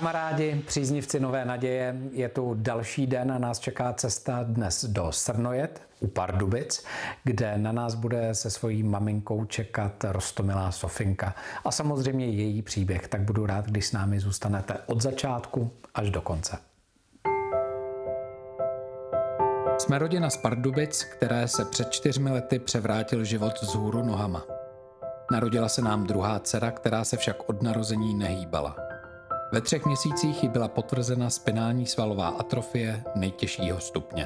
Kamarádi, příznivci Nové naděje, je tu další den a nás čeká cesta dnes do Srnojet u Pardubic, kde na nás bude se svojí maminkou čekat roztomilá Sofinka. A samozřejmě její příběh, tak budu rád, když s námi zůstanete od začátku až do konce. Jsme rodina z Pardubic, které se před 4 lety převrátil život vzhůru nohama. Narodila se nám druhá dcera, která se však od narození nehýbala. Ve 3 měsících jí byla potvrzena spinální svalová atrofie nejtěžšího stupně.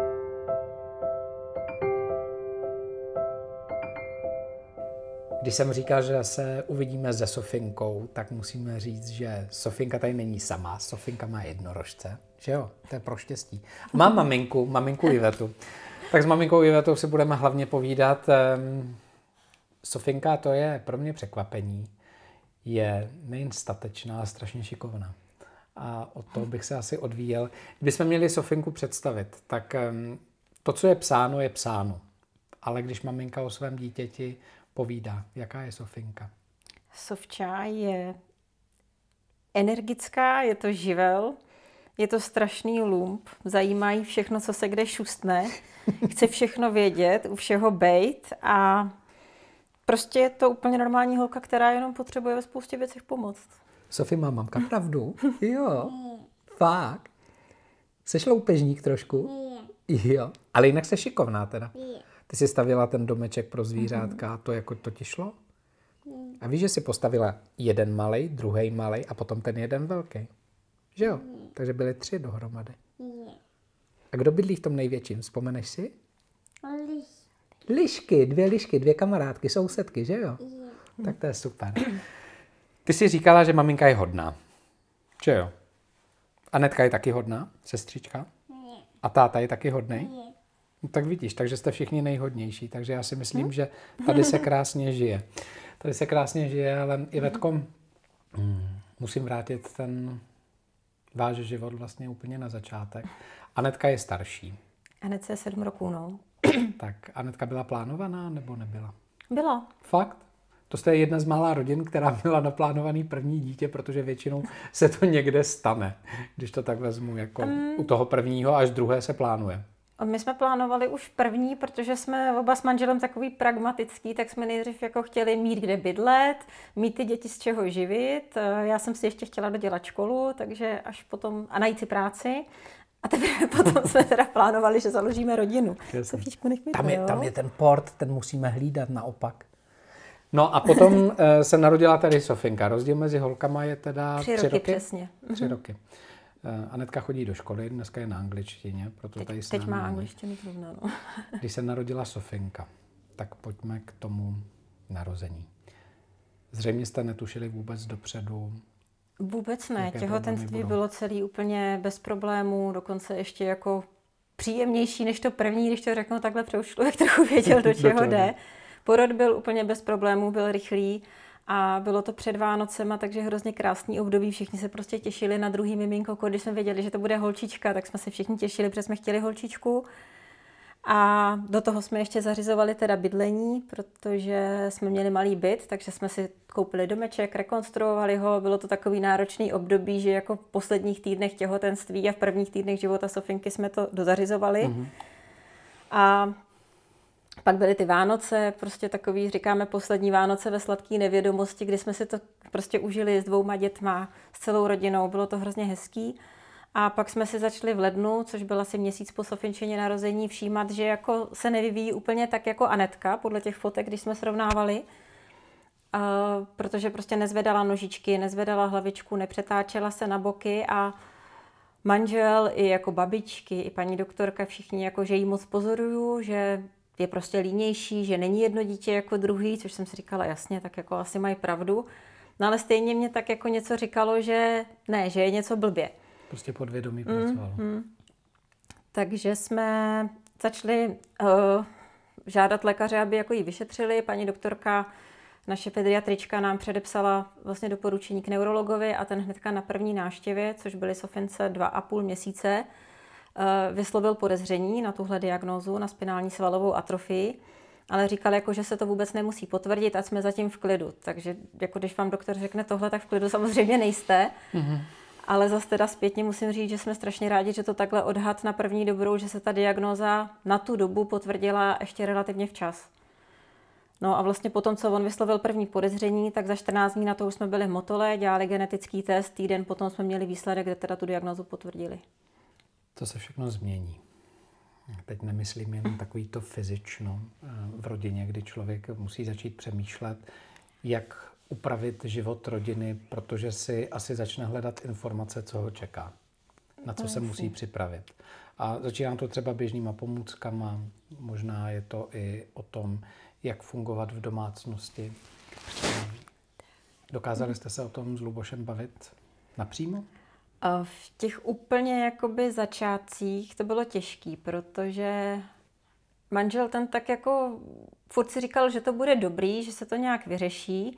Když jsem říkal, že se uvidíme se Sofinkou, tak musíme říct, že Sofinka tady není sama. Sofinka má jednorožce, že jo? To je pro štěstí. Mám maminku Ivetu. Tak s maminkou Ivetou si budeme hlavně povídat. Sofinka, to je pro mě překvapení, je nejen statečná, ale strašně šikovná. A od toho bych se asi odvíjel. Kdybychom měli Sofinku představit, tak to, co je psáno. Ale když maminka o svém dítěti povídá, jaká je Sofinka? Sofča je energická, je to živel, je to strašný lump, zajímá jí všechno, co se kde šustne, chce všechno vědět, u všeho bejt a prostě je to úplně normální holka, která jenom potřebuje ve spoustě věcech pomoct. Sofie, má mamka pravdu? Jo, fakt. Seš loupežník trošku? Jo, ale jinak jsi šikovná teda. Ty jsi stavěla ten domeček pro zvířátka, to jako to ti šlo? A víš, že jsi postavila jeden malej, druhý malej a potom ten jeden velký. Že jo? Takže byly 3 dohromady. A kdo bydlí v tom největším? Vzpomeneš si? Lišky, 2 lišky, 2 kamarádky, sousedky, že jo? Tak to je super. Ty jsi říkala, že maminka je hodná. Že jo? Anetka je taky hodná, sestřička? A táta je taky hodnej? No, tak vidíš, takže jste všichni nejhodnější, takže já si myslím, že tady se krásně žije. Ale Ivetko, musím vrátit ten váš život vlastně úplně na začátek. Anetka je starší. Anetce je 7 roků, no. Tak Anetka byla plánovaná nebo nebyla? Byla. Fakt? To jste jedna z mála rodin, která měla naplánovaný první dítě, protože většinou se to někde stane, když to tak vezmu, jako u toho prvního až druhé se plánuje. My jsme plánovali už první, protože jsme oba s manželem takový pragmatický, tak jsme nejdřív jako chtěli mít kde bydlet, mít ty děti z čeho živit. Já jsem si ještě chtěla dodělat školu, takže až potom a najít si práci. A teprve potom jsme teda plánovali, že založíme rodinu. Sofíčku, nech mi tam je ten port, ten musíme hlídat naopak. No a potom se narodila tady Sofinka. Rozdíl mezi holkama je teda 3 roky. Přesně. 3 roky. Anetka chodí do školy, dneska je na angličtině, proto tady teď má angličtinu zrovna, no. Když se narodila Sofinka, tak pojďme k tomu narození. Zřejmě jste netušili vůbec dopředu. Vůbec ne, těhotenství bylo celý úplně bez problémů, dokonce ještě jako příjemnější než to první, když to řeknu takhle, protože už člověk trochu věděl, do čeho jde. Porod byl úplně bez problémů, byl rychlý a bylo to před Vánocema, takže hrozně krásný období, všichni se prostě těšili na druhý miminko, když jsme věděli, že to bude holčička, tak jsme se všichni těšili, protože jsme chtěli holčičku. A do toho jsme ještě zařizovali teda bydlení, protože jsme měli malý byt, takže jsme si koupili domeček, rekonstruovali ho. Bylo to takový náročný období, že jako v posledních týdnech těhotenství a v prvních týdnech života Sofinky jsme to dozařizovali. A pak byly ty Vánoce, prostě takový, říkáme, poslední Vánoce ve sladké nevědomosti, kdy jsme si to prostě užili s 2 dětma, s celou rodinou, bylo to hrozně hezký. A pak jsme si začali v lednu, což byl asi měsíc po Sofinčině narození, všímat, že jako se nevyvíjí úplně tak jako Anetka, podle těch fotek, když jsme srovnávali. Protože prostě nezvedala nožičky, nezvedala hlavičku, nepřetáčela se na boky a manžel i jako babičky, i paní doktorka, všichni jako, že jí moc pozoruju, že je prostě línější, že není jedno dítě jako druhý, což jsem si říkala jasně, tak jako asi mají pravdu. No ale stejně mě tak jako něco říkalo, že ne, že je něco blbě. Prostě podvědomí pracovalo. Takže jsme začali žádat lékaře, aby jako ji vyšetřili. Paní doktorka, naše pediatrička, nám předepsala vlastně doporučení k neurologovi a ten hnedka na první návštěvě, což byly Sofince 2,5 měsíce, vyslovil podezření na tuhle diagnózu, na spinální svalovou atrofii, ale říkal, jako, že se to vůbec nemusí potvrdit, ať jsme zatím v klidu. Takže jako když vám doktor řekne tohle, tak v klidu samozřejmě nejste. Ale zase teda zpětně musím říct, že jsme strašně rádi, že to takhle odhad na první dobrou, že se ta diagnóza na tu dobu potvrdila ještě relativně včas. No a vlastně potom, co on vyslovil první podezření, tak za 14 dní na to už jsme byli v Motole, dělali genetický test, týden potom jsme měli výsledek, kde teda tu diagnózu potvrdili. To se všechno změní. Teď nemyslím jen takový to fyzično v rodině, kdy člověk musí začít přemýšlet, jak upravit život rodiny, protože si asi začne hledat informace, co ho čeká, na co se musí připravit. A začínám to třeba běžnýma pomůckama, možná je to i o tom, jak fungovat v domácnosti. Dokázali jste se o tom s Lubošem bavit napřímo? V těch úplně jakoby začátcích to bylo těžký, protože manžel ten tak jako furt si říkal, že to bude dobrý, že se to nějak vyřeší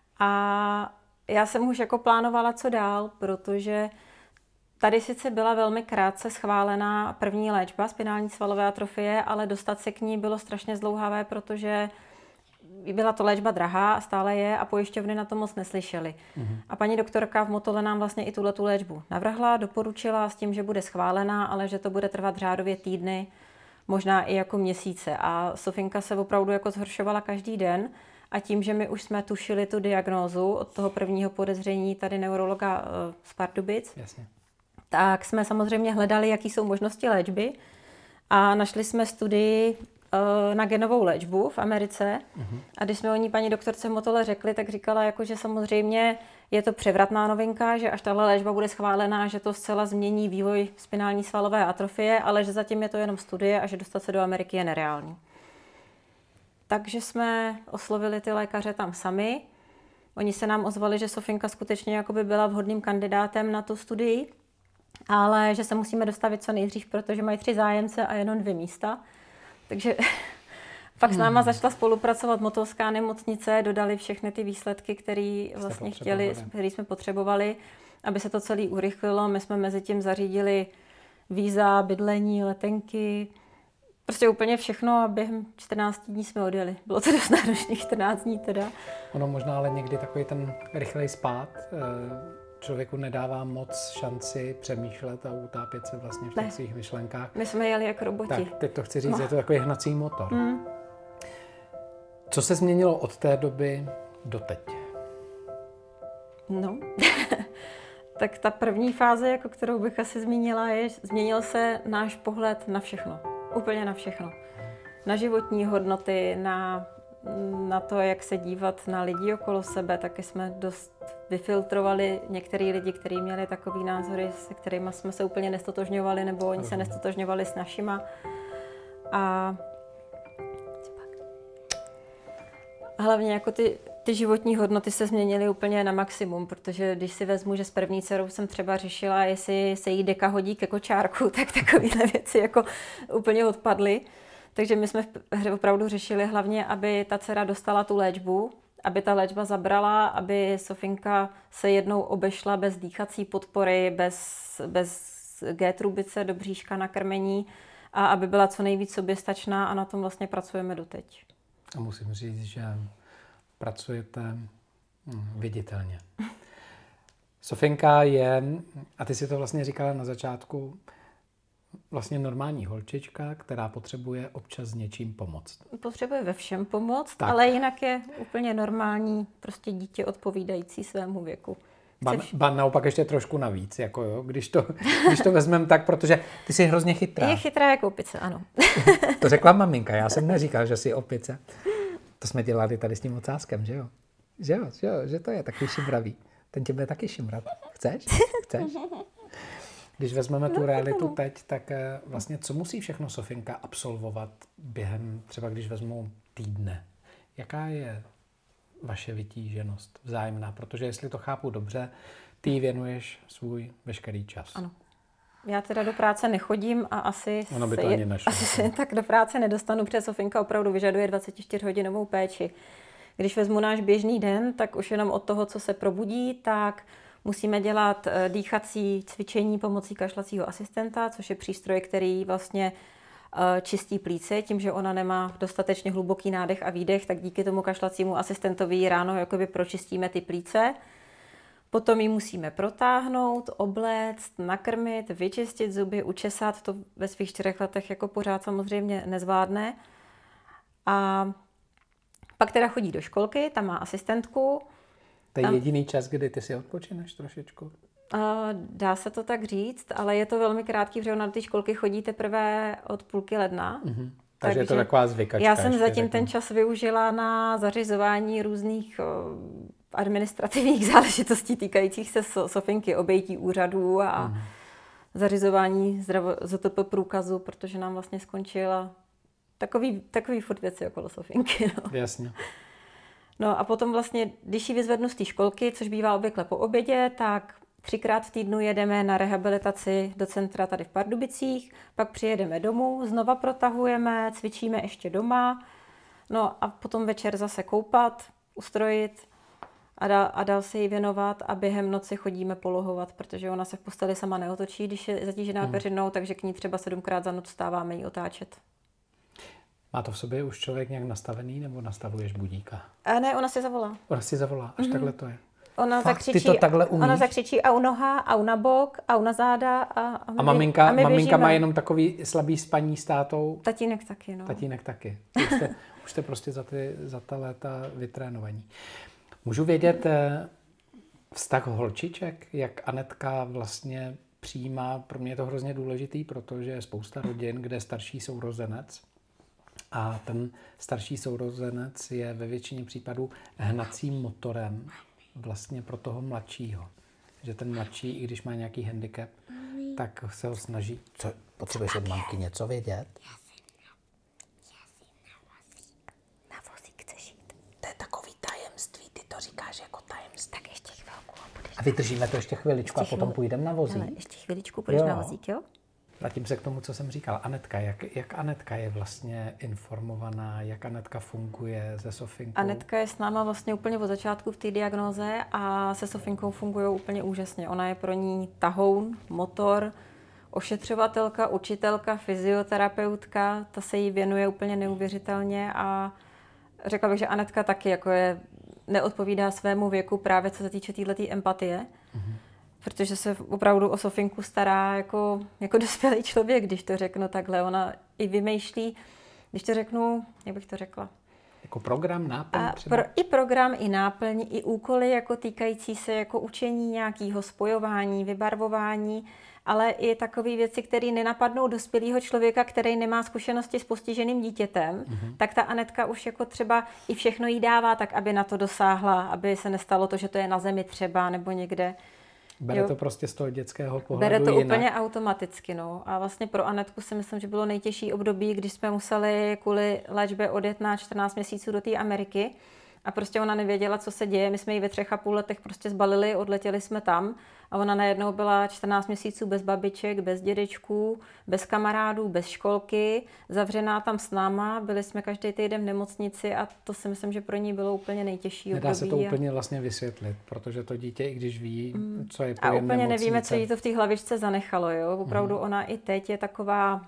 a já jsem už jako plánovala, co dál, protože tady sice byla velmi krátce schválená první léčba spinální svalové atrofie, ale dostat se k ní bylo strašně zdlouhavé, protože byla to léčba drahá a stále je a pojišťovny na to moc neslyšely. A paní doktorka v Motole nám vlastně i tuhletu léčbu navrhla, doporučila s tím, že bude schválená, ale že to bude trvat řádově týdny, možná i jako měsíce. A Sofinka se opravdu jako zhoršovala každý den a tím, že my už jsme tušili tu diagnózu od toho prvního podezření tady neurologa z Pardubic, tak jsme samozřejmě hledali, jaký jsou možnosti léčby a našli jsme studii na genovou léčbu v Americe. A když jsme o ní paní doktorce Motole řekli, tak říkala, jako, že samozřejmě je to převratná novinka, že až tahle léčba bude schválená, že to zcela změní vývoj spinální svalové atrofie, ale že zatím je to jenom studie a že dostat se do Ameriky je nereálný. Takže jsme oslovili ty lékaře tam sami. Oni se nám ozvali, že Sofinka skutečně jakoby byla vhodným kandidátem na tu studii, ale že se musíme dostavit co nejdřív, protože mají 3 zájemce a jenom 2 místa. Takže pak s náma začala spolupracovat Motolská nemocnice, dodali všechny ty výsledky, které vlastně chtěli, které jsme potřebovali, aby se to celé urychlilo. My jsme mezi tím zařídili víza, bydlení, letenky, prostě úplně všechno a během 14 dní jsme odjeli. Bylo to dost náročných 14 dní teda. Ono možná ale někdy takový ten rychlej spád člověku nedává moc šanci přemýšlet a utápět se vlastně v těch svých myšlenkách. My jsme jeli jako roboti. Tak, teď to chci říct, je to takový hnací motor. Co se změnilo od té doby do teď? No, tak ta první fáze, jako kterou bych asi zmínila, je, změnil se náš pohled na všechno. Úplně na všechno. Na životní hodnoty, na to, jak se dívat na lidi okolo sebe. Taky jsme dost vyfiltrovali některý lidi, kteří měli takový názory, se kterými jsme se úplně nestotožňovali, nebo oni se nestotožňovali s našima. A hlavně jako ty životní hodnoty se změnily úplně na maximum, protože když si vezmu, že s první dcerou jsem třeba řešila, jestli se jí deka hodí ke kočárku, tak takovéhle věci jako úplně odpadly. Takže my jsme opravdu řešili hlavně, aby ta dcera dostala tu léčbu, aby ta léčba zabrala, aby Sofinka se jednou obešla bez dýchací podpory, bez G-trubice do bříška na krmení a aby byla co nejvíc soběstačná a na tom vlastně pracujeme doteď. A musím říct, že pracujete viditelně. Sofinka je, a ty si to vlastně říkala na začátku, vlastně normální holčička, která potřebuje občas s něčím pomoct. Potřebuje ve všem pomoct, tak. Ale jinak je úplně normální prostě dítě odpovídající svému věku. Ba naopak ještě trošku navíc, jako jo, když to vezmeme tak, protože ty jsi hrozně chytrá. Je chytrá jako opice, ano. To řekla maminka, já jsem neříkal, že jsi opice. To jsme dělali tady s tím ocáskem, že jo? Že to je takový šimravý. Ten tě bude taky šimrat. Chceš? Když vezmeme tu realitu teď, tak vlastně co musí všechno Sofinka absolvovat během, třeba když vezmu týdne? Jaká je vaše vytíženost vzájemná? Protože jestli to chápu dobře, ty jí věnuješ svůj veškerý čas. Ano. Já teda do práce nechodím a asi se tak do práce nedostanu, protože Sofinka opravdu vyžaduje 24hodinovou péči. Když vezmu náš běžný den, tak už jenom od toho, co se probudí, tak musíme dělat dýchací cvičení pomocí kašlacího asistenta, což je přístroj, který vlastně čistí plíce. Tím, že ona nemá dostatečně hluboký nádech a výdech, tak díky tomu kašlacímu asistentovi ráno jakoby pročistíme ty plíce. Potom ji musíme protáhnout, obléct, nakrmit, vyčistit zuby, učesat. To ve svých 4 letech jako pořád samozřejmě nezvládne. A pak teda chodí do školky, tam má asistentku. To je jediný čas, kdy ty si odpočineš trošičku? Dá se to tak říct, ale je to velmi krátký, protože ona do té školky chodí teprve od půlky ledna. Mm-hmm. Takže je to taková zvykačka. Já jsem zatím ten čas využila na zařizování různých administrativních záležitostí týkajících se Sofinky, obejití úřadů a zařizování ZTP průkazu, protože nám vlastně skončila takový furt věci okolo Sofinky. No. Jasně. No a potom vlastně, když ji vyzvednu z té školky, což bývá obvykle po obědě, tak 3krát v týdnu jedeme na rehabilitaci do centra tady v Pardubicích, pak přijedeme domů, znova protahujeme, cvičíme ještě doma, no a potom večer zase koupat, ustrojit a dál se jí věnovat a během noci chodíme polohovat, protože ona se v posteli sama neotočí, když je zatížená peřinou, takže k ní třeba 7krát za noc vstáváme jí otáčet. Má to v sobě už člověk nějak nastavený, nebo nastavuješ budíka? Ne, ona si zavolá. Ona si zavolá, až takhle to je. Ona Fakt, zakřičí, ty to takhle umíš? Ona zakřičí au noha, au na bok, au na záda a maminka má jenom takový slabý spaní s tátou? Tatínek taky, no. Tatínek taky. Už jste prostě za ta léta vytrénovaní. Můžu vědět vztah holčiček, jak Anetka vlastně přijímá? Pro mě je to hrozně důležitý, protože je spousta rodin, kde je starší sourozenec. A ten starší sourozenec je ve většině případů hnacím motorem vlastně pro toho mladšího. Že ten mladší, i když má nějaký handicap, tak se ho snaží... Co, potřebuješ od mamky něco vědět? Já si na vozík chceš jít. To je takový tajemství, ty to říkáš jako tajemství. Tak ještě chvilku. A vydržíme to ještě chviličku a potom půjdeme na vozík. Ale ještě chviličku půjdeš na vozík, jo? Vrátím se k tomu, co jsem říkal. Anetka, jak Anetka je vlastně informovaná, jak Anetka funguje se Sofinkou? Anetka je s náma vlastně úplně od začátku v té diagnóze a se Sofinkou fungují úplně úžasně. Ona je pro ní tahoun, motor, ošetřovatelka, učitelka, fyzioterapeutka, ta se jí věnuje úplně neuvěřitelně a řekla bych, že Anetka taky jako neodpovídá svému věku právě co se týče této empatie. Protože se opravdu o Sofinku stará jako dospělý člověk, když to řeknu takhle. Ona i vymýšlí, když to řeknu, jak bych to řekla? Jako program, náplň? I program, i náplň, i úkoly jako týkající se jako učení nějakého spojování, vybarvování, ale i takové věci, které nenapadnou dospělého člověka, který nemá zkušenosti s postiženým dítětem, tak ta Anetka už jako třeba i všechno jí dává tak, aby na to dosáhla, aby se nestalo to, že to je na zemi třeba nebo někde. Bere to prostě z toho dětského pohledu Bere to jinak. úplně automaticky, no. A vlastně pro Anetku si myslím, že bylo nejtěžší období, když jsme museli kvůli léčbě odjet na 14 měsíců do té Ameriky a prostě ona nevěděla, co se děje. My jsme ji ve 3,5 letech prostě zbalili, odletěli jsme tam a ona najednou byla 14 měsíců bez babiček, bez dědečků, bez kamarádů, bez školky, zavřená tam s náma, byli jsme každý týden v nemocnici a to si myslím, že pro ní bylo úplně nejtěžší období. Nedá se to úplně vlastně vysvětlit, protože to dítě, i když ví, co je pojem a úplně nemocnice. Nevíme, co jí to v té hlavičce zanechalo, jo. Opravdu ona i teď je taková,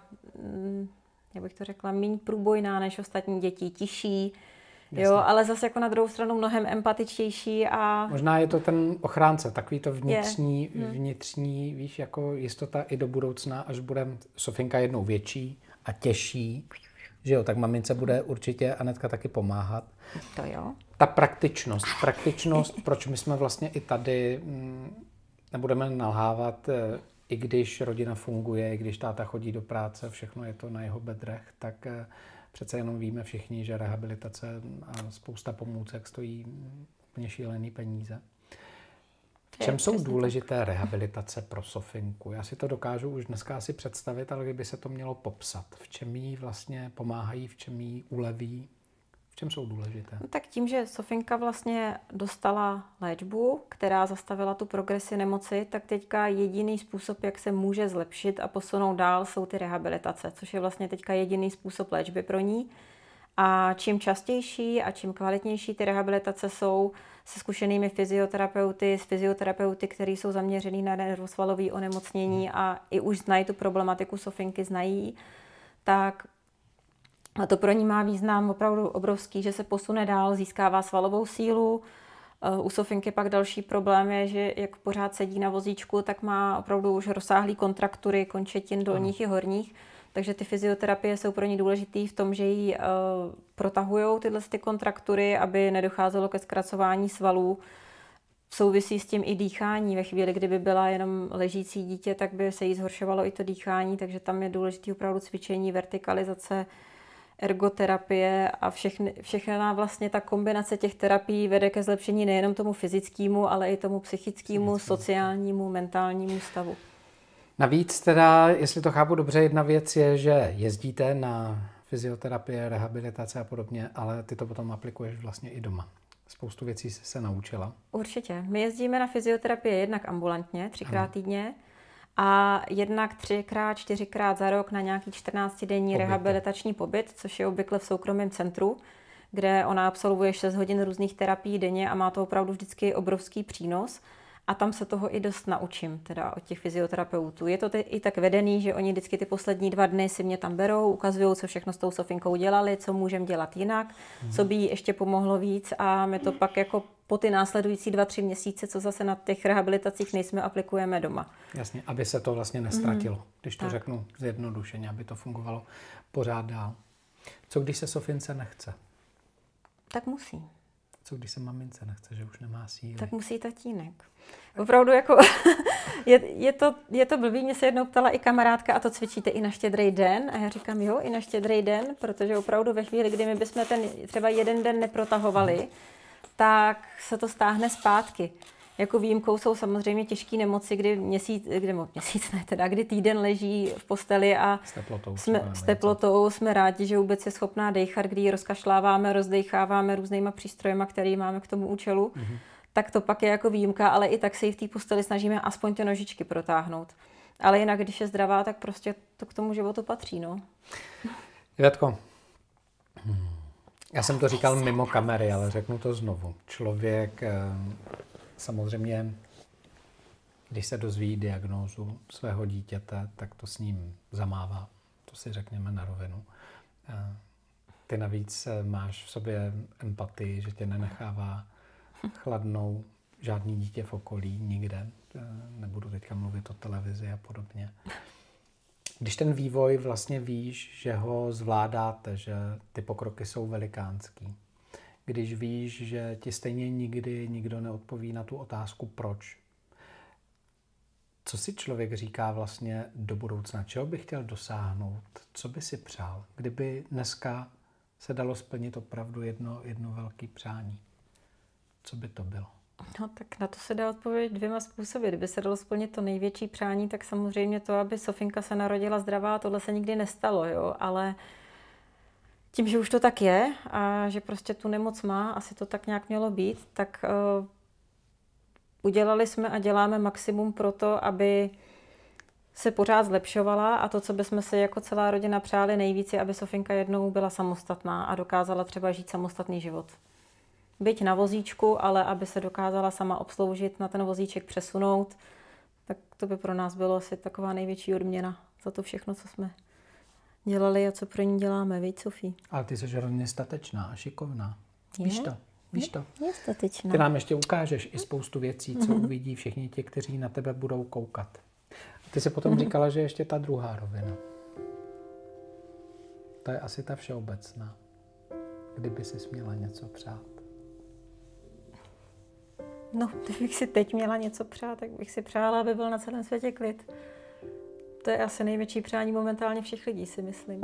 jak bych to řekla, míň průbojná než ostatní děti, tiší. Jo, ale zase jako na druhou stranu mnohem empatičtější a... Možná je to ten ochránce, takový to vnitřní, víš, jako jistota i do budoucna, až bude Sofinka jednou větší a těžší, že jo, tak mamince bude určitě Anetka taky pomáhat. To jo. Ta praktičnost, proč my jsme vlastně i tady, nebudeme nalhávat, i když rodina funguje, i když táta chodí do práce, všechno je to na jeho bedrech, tak přece jenom víme všichni, že rehabilitace a spousta pomůcek stojí úplně šílený peníze. V čem jsou důležité rehabilitace pro Sofinku? Já si to dokážu už dneska asi představit, ale kdyby se to mělo popsat. V čem jí vlastně pomáhají, v čem jí uleví? V čem jsou důležité? No, tak tím, že Sofinka vlastně dostala léčbu, která zastavila tu progresi nemoci, tak teďka jediný způsob, jak se může zlepšit a posunout dál, jsou ty rehabilitace, což je vlastně teďka jediný způsob léčby pro ní. A čím častější a čím kvalitnější ty rehabilitace jsou se zkušenými fyzioterapeuty, s fyzioterapeuty, kteří jsou zaměřený na nervosvalové onemocnění a i už znají tu problematiku Sofinky, znají, tak a to pro ní má význam opravdu obrovský, že se posune dál, získává svalovou sílu U Sofinky pak další problém je, že jak pořád sedí na vozíčku, tak má opravdu už rozsáhlý kontraktury končetin dolních i horních. Takže ty fyzioterapie jsou pro ní důležitý v tom, že jí protahují tyhle kontraktury, aby nedocházelo ke zkracování svalů. Souvisí s tím i dýchání. Ve chvíli, kdyby byla jenom ležící dítě, tak by se jí zhoršovalo i to dýchání, takže tam je důležité opravdu cvičení, vertikalizace, ergoterapie a všechna vlastně ta kombinace těch terapií vede ke zlepšení nejenom tomu fyzickému, ale i tomu psychickému, sociálnímu, mentálnímu stavu. Navíc teda, jestli to chápu dobře, jedna věc je, že jezdíte na fyzioterapie, rehabilitace a podobně, ale ty to potom aplikuješ vlastně i doma. Spoustu věcí jsi se naučila. Určitě. My jezdíme na fyzioterapii jednak ambulantně, 3x týdně, a jednak 3x, 4x za rok na nějaký 14denní rehabilitační pobyt, což je obvykle v soukromém centru, kde ona absolvuje 6 hodin různých terapií denně a má to opravdu vždycky obrovský přínos. A tam se toho i dost naučím, teda od těch fyzioterapeutů. Je to i tak vedený, že oni vždycky ty poslední 2 dny si mě tam berou, ukazují, co všechno s tou Sofinkou dělali, co můžeme dělat jinak, co by jí ještě pomohlo víc a my to pak jako po ty následující 2-3 měsíce, co zase na těch rehabilitacích nejsme, aplikujeme doma. Jasně, aby se to vlastně nestratilo, když to řeknu zjednodušeně, aby to fungovalo pořád dál. Co když se Sofince nechce? Tak musí. Co když se mamince nechce, že už nemá síly? Tak musí tatínek. Opravdu jako je to blbý, mě se jednou ptala i kamarádka, a to cvičíte i na Štědrý den? A já říkám, jo, i na Štědrý den, protože opravdu ve chvíli, kdy my bychom ten třeba jeden den neprotahovali, tak se to stáhne zpátky. Jako výjimkou jsou samozřejmě těžké nemoci, kdy týden leží v posteli a s teplotou jsme rádi, že vůbec je schopná dejchat, kdy ji rozkašláváme, rozdejcháváme různýma přístrojema, který máme k tomu účelu. Tak to pak je jako výjimka, ale i tak se jí v té posteli snažíme aspoň ty nožičky protáhnout. Ale jinak, když je zdravá, tak prostě to k tomu životu patří, no. Ivetko, já jsem to říkal mimo kamery, ale řeknu to znovu. Člověk samozřejmě, když se dozví diagnózu svého dítěte, tak to s ním zamává. To si řekněme na rovinu. Ty navíc máš v sobě empatii, že tě nenechává chladnou žádný dítě v okolí, nikde. Nebudu teďka mluvit o televizi a podobně. Když ten vývoj vlastně víš, že ho zvládáte, že ty pokroky jsou velikánský, když víš, že ti stejně nikdy nikdo neodpoví na tu otázku proč, co si člověk říká vlastně do budoucna, čeho by chtěl dosáhnout, co by si přál, kdyby dneska se dalo splnit opravdu jedno velké přání. Co by to bylo? No tak na to se dá odpovědět 2 způsoby. Kdyby se dalo splnit to největší přání, tak samozřejmě to, aby Sofinka se narodila zdravá, tohle se nikdy nestalo, jo, ale tím, že už to tak je a že prostě tu nemoc má, asi to tak nějak mělo být, tak udělali jsme a děláme maximum pro to, aby se pořád zlepšovala a to, co bychom si jako celá rodina přáli nejvíc, je, aby Sofinka jednou byla samostatná a dokázala třeba žít samostatný život. Byť na vozíčku, ale aby se dokázala sama obsloužit, na ten vozíček přesunout, tak to by pro nás bylo asi taková největší odměna za to všechno, co jsme dělali a co pro ní děláme, víc, Sofí. Ale ty jsi hrozně statečná a šikovná. Víš to? Je statečná. Ty nám ještě ukážeš i spoustu věcí, co uvidí všichni ti, kteří na tebe budou koukat. A ty si potom říkala, že ještě ta druhá rovina. To je asi ta všeobecná. Kdyby si směla něco přát. No, kdybych si teď měla něco přát, tak bych si přála, aby byl na celém světě klid. To je asi největší přání momentálně všech lidí, si myslím.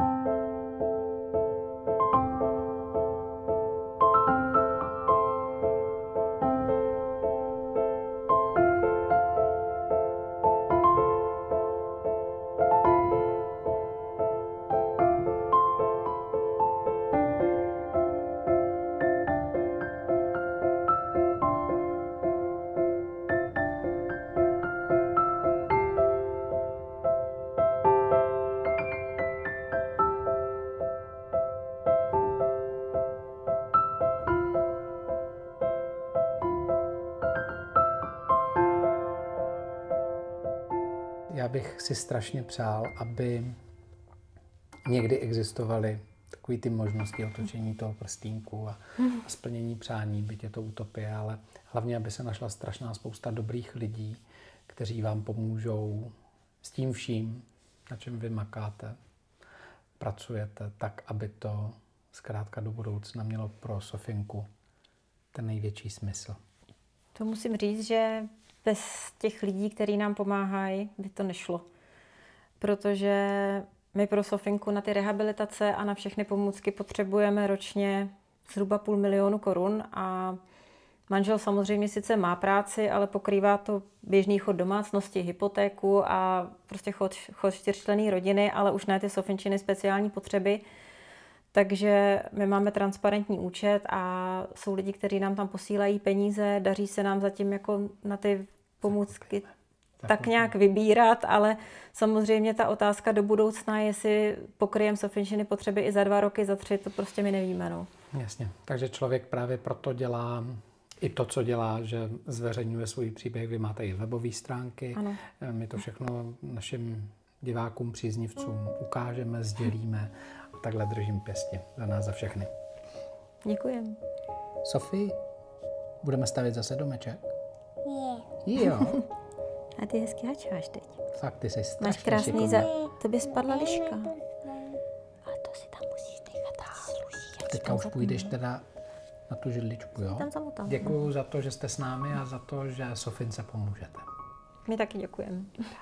Já bych si strašně přál, aby někdy existovaly takový ty možnosti otočení toho prstínku a splnění přání, byť je to utopie, ale hlavně, aby se našla strašná spousta dobrých lidí, kteří vám pomůžou s tím vším, na čem vy makáte, pracujete, tak, aby to zkrátka do budoucna mělo pro Sofinku ten největší smysl. To musím říct, že bez těch lidí, kteří nám pomáhají, by to nešlo. Protože my pro Sofinku na ty rehabilitace a na všechny pomůcky potřebujeme ročně zhruba 500 000 korun a manžel samozřejmě sice má práci, ale pokrývá to běžný chod domácnosti, hypotéku a prostě chod 4členné rodiny, ale už ne ty Sofinčiny speciální potřeby. Takže my máme transparentní účet a jsou lidi, kteří nám tam posílají peníze, daří se nám zatím jako na ty pomůcky tak nějak vybírat, ale samozřejmě ta otázka do budoucna, jestli pokryjeme Sofinčiny potřeby i za 2 roky, za 3, to prostě my nevíme. No. Jasně, takže člověk právě proto dělá i to, co dělá, že zveřejňuje svůj příběh. Vy máte i webové stránky, ano. My to všechno našim divákům, příznivcům ukážeme, sdělíme a takhle držím pěsti za nás, za všechny. Děkujem. Sofii, budeme stavět zase domeček? Jo. A ty hezky hačkáš teď. Fakt, ty jsi strašně máš krásný tobě spadla liška. Ale to si tam musíš nechat sluší. Teďka už půjdeš teda na tu židličku, jo? Děkuju za to, že jste s námi a za to, že Sofince pomůžete. My taky děkujeme.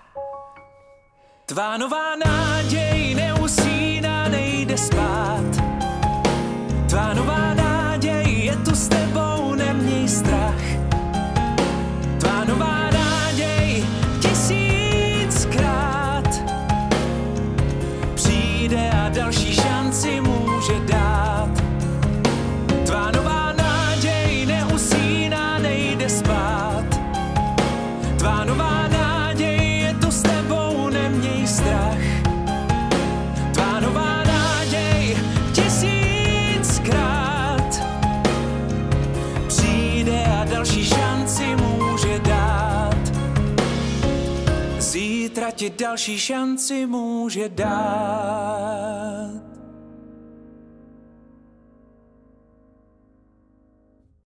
Tvá nová náděj neusíná, nejde spát. Tvá nová náděj je tu s tebou, neměj strach. Tvá nová náděj 1000krát přijde a další šanci může dát. Tvá nová náděj neusíná, nejde spát. Tvá nová náděj je tu s tebou, neměj strach. Tvá nová náděj 1000krát přijde a další šanci může dát. Zítra ti další šanci může dát.